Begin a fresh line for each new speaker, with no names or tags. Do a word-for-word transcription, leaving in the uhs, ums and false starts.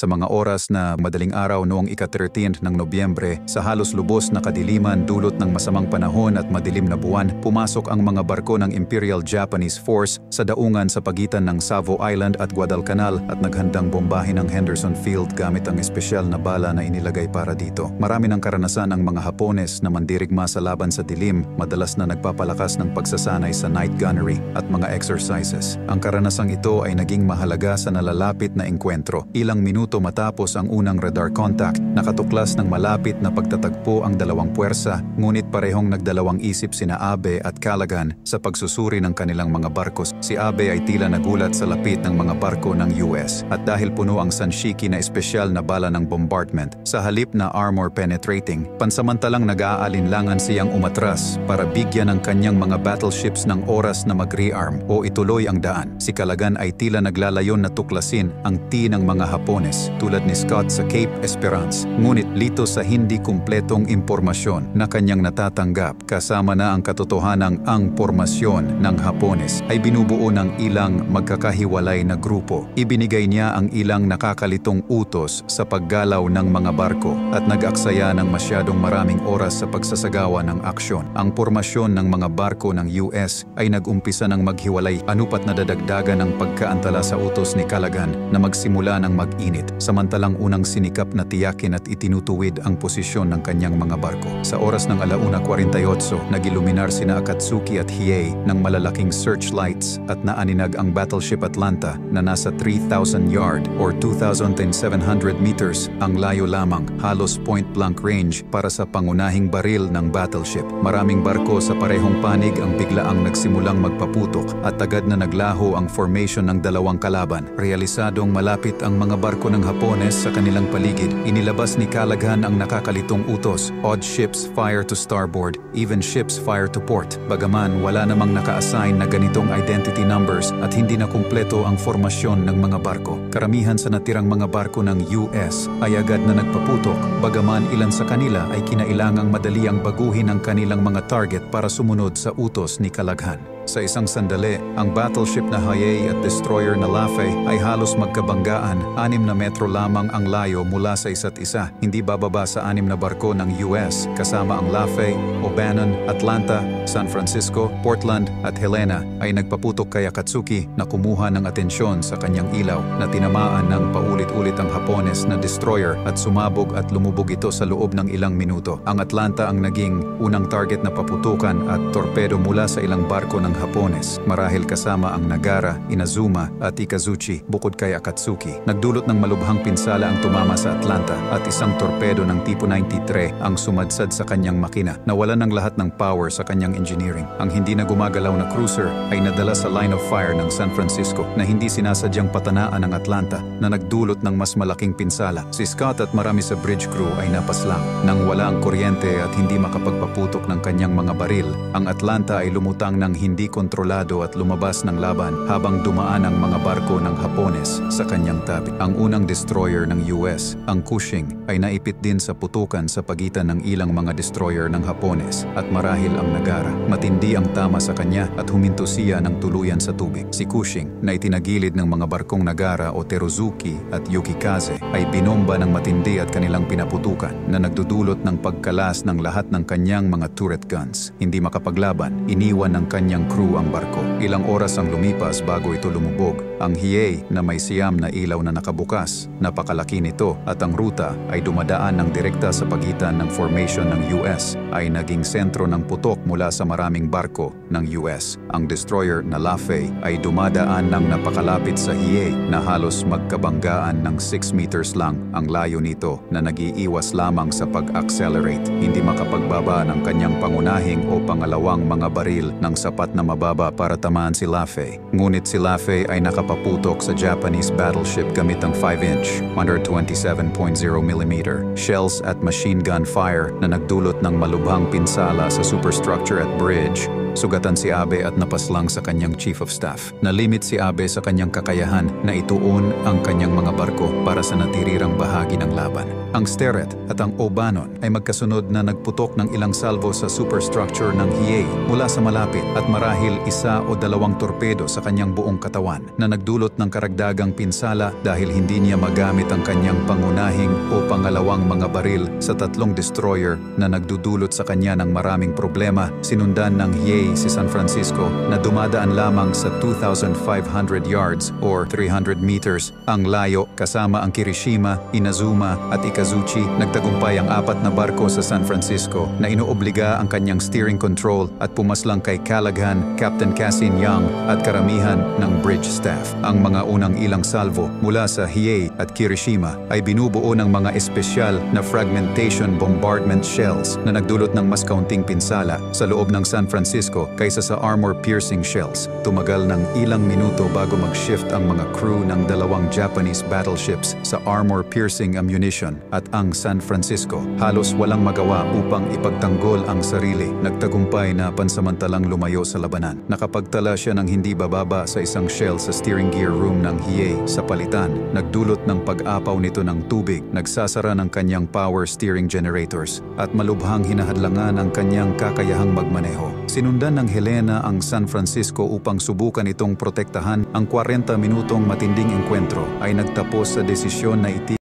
Sa mga oras na madaling araw noong ika-thirteenth ng Nobyembre, sa halos lubos na kadiliman dulot ng masamang panahon at madilim na buwan, pumasok ang mga barko ng Imperial Japanese Force sa daungan sa pagitan ng Savo Island at Guadalcanal at naghandang bombahin ang Henderson Field gamit ang espesyal na bala na inilagay para dito. Marami ng karanasan ang mga Hapones na mandirigma sa laban sa dilim, madalas na nagpapalakas ng pagsasanay sa night gunnery at mga exercises. Ang karanasang ito ay naging mahalaga sa nalalapit na engkwentro. Ilang minuto matapos ang unang radar contact, nakatuklas ng malapit na pagtatagpo ang dalawang puwersa, ngunit parehong nagdalawang isip sina Abe at Callaghan sa pagsusuri ng kanilang mga barkos. Si Abe ay tila nagulat sa lapit ng mga barko ng U S at dahil puno ang Sanshiki na espesyal na bala ng bombardment, sa halip na armor penetrating, pansamantalang nag-aalinlangan siyang umatras para bigyan ng kanyang mga battleships ng oras na mag-rearm o ituloy ang daan. Si Callaghan ay tila naglalayon na tuklasin ang T ng mga Hapones tulad ni Scott sa Cape Esperance, ngunit lito sa hindi kumpletong impormasyon na kanyang natatanggap kasama na ang katotohanang ang pormasyon ng Hapones ay binubuo ng ilang magkakahiwalay na grupo. Ibinigay niya ang ilang nakakalitong utos sa paggalaw ng mga barko at nag-aksaya ng masyadong maraming oras sa pagsasagawa ng aksyon. Ang pormasyon ng mga barko ng U S ay nag-umpisa ng maghiwalay, anupat na dadagdagan ng pagkaantala sa utos ni Callaghan na magsimula ng mag-init, samantalang unang sinikap na tiyakin at itinutuwid ang posisyon ng kanyang mga barko. Sa oras ng alauna forty-eight, nagiluminar sina Akatsuki at Hiei ng malalaking searchlights at naaninag ang battleship Atlanta na nasa three thousand yard or two thousand seven hundred meters ang layo lamang, halos point-blank range para sa pangunahing baril ng battleship. Maraming barko sa parehong panig ang biglaang nagsimulang magpaputok at agad na naglaho ang formation ng dalawang kalaban. Realisadong malapit ang mga barko ng Hapones sa kanilang paligid, inilabas ni Callaghan ang nakakalitong utos, odd ships fire to starboard, even ships fire to port. Bagaman wala namang naka-assign na ganitong identity numbers at hindi na kumpleto ang formasyon ng mga barko. Karamihan sa natirang mga barko ng U S ay agad na nagpaputok, bagaman ilan sa kanila ay kinailangang madali ang baguhin ang kanilang mga target para sumunod sa utos ni Callaghan. Sa isang sandali, ang battleship na Hiei at destroyer na Lafe ay halos magkabanggaan, anim na metro lamang ang layo mula sa isa't isa. Hindi bababa sa anim na barko ng U S kasama ang Lafe, O'Bannon, Atlanta, San Francisco, Portland at Helena ay nagpaputok kay Akatsuki na kumuha ng atensyon sa kanyang ilaw na tinamaan ng paulit-ulit ang Hapones na destroyer at sumabog at lumubog ito sa loob ng ilang minuto. Ang Atlanta ang naging unang target na paputukan at torpedo mula sa ilang barko ng Hapones, marahil kasama ang Nagara, Inazuma at Ikazuchi bukod kay Akatsuki. Nagdulot ng malubhang pinsala ang tumama sa Atlanta at isang torpedo ng tipo ninety-three ang sumadsad sa kanyang makina. Nawalan ng lahat ng power sa kanyang engineering. Ang hindi na gumagalaw na cruiser ay nadala sa line of fire ng San Francisco na hindi sinasadyang patanaan ng Atlanta na nagdulot ng mas malaking pinsala. Si Scott at marami sa bridge crew ay napaslang. Nang wala ang kuryente at hindi makapagpaputok ng kanyang mga baril, ang Atlanta ay lumutang ng hindi kontrolado at lumabas ng laban habang dumaan ang mga barko ng Hapones sa kanyang tabi. Ang unang destroyer ng U S, ang Cushing, ay naipit din sa putukan sa pagitan ng ilang mga destroyer ng Hapones at marahil ang Nagara. Matindi ang tama sa kanya at huminto siya ng tuluyan sa tubig. Si Cushing, na itinagilid ng mga barkong Nagara o Teruzuki at Yukikaze, ay binomba ng matindi at kanilang pinaputukan na nagdudulot ng pagkalas ng lahat ng kanyang mga turret guns. Hindi makapaglaban, iniwan ng kanyang crew ang barko. Ilang oras ang lumipas bago ito lumubog. Ang Hiei na may siyam na ilaw na nakabukas, napakalaki nito at ang ruta ay dumadaan ng direkta sa pagitan ng formation ng U S ay naging sentro ng putok mula sa maraming barko ng U S. Ang destroyer na Lafe ay dumadaan ng napakalapit sa Hiei na halos magkabanggaan ng six meters lang ang layo nito na nag-iiwas lamang sa pag-accelerate. Hindi makapagbaba ng kanyang pangunahing o pangalawang mga baril ng sapat na mababa para tamaan si Lafe. Ngunit si Lafe ay nakapaputok sa Japanese battleship gamit ang five inch, one twenty-seven point zero millimeter shells at machine gun fire na nagdulot ng malubhang pinsala sa superstructure at bridge Sugatan si Abe at napaslang sa kanyang chief of staff. Nalimit si Abe sa kanyang kakayahan na ituon ang kanyang mga barko para sa natirirang bahagi ng laban. Ang Sterret at ang Obanon ay magkasunod na nagputok ng ilang salvo sa superstructure ng Hiei mula sa malapit at marahil isa o dalawang torpedo sa kanyang buong katawan na nagdulot ng karagdagang pinsala dahil hindi niya magamit ang kanyang pangunahing o pangalawang mga baril sa tatlong destroyer na nagdudulot sa kanya ng maraming problema. Sinundan ng Hiei si San Francisco na dumadaan lamang sa two thousand five hundred yards or three hundred meters ang layo kasama ang Kirishima, Inazuma at Ikazuchi. Nagtagumpay ang apat na barko sa San Francisco na inuobliga ang kanyang steering control at pumaslang kay Callaghan, Captain Cassin Young at karamihan ng bridge staff. Ang mga unang ilang salvo mula sa Hiei at Kirishima ay binubuo ng mga espesyal na fragmentation bombardment shells na nagdulot ng mas kaunting pinsala sa loob ng San Francisco kaysa sa armor-piercing shells. Tumagal ng ilang minuto bago mag-shift ang mga crew ng dalawang Japanese battleships sa armor-piercing ammunition at ang San Francisco halos walang magawa upang ipagtanggol ang sarili. Nagtagumpay na pansamantalang lumayo sa labanan. Nakapagtala siya ng hindi bababa sa isang shell sa steering gear room ng Hiei. Sa palitan, nagdulot ng pag-apaw nito ng tubig, nagsasara ng kanyang power steering generators at malubhang hinahadlangan ang kanyang kakayahang magmaneho. Sinundan ng Helena ang San Francisco upang subukan itong protektahan. Ang forty minutong matinding engkwentro ay nagtapos sa desisyon na iti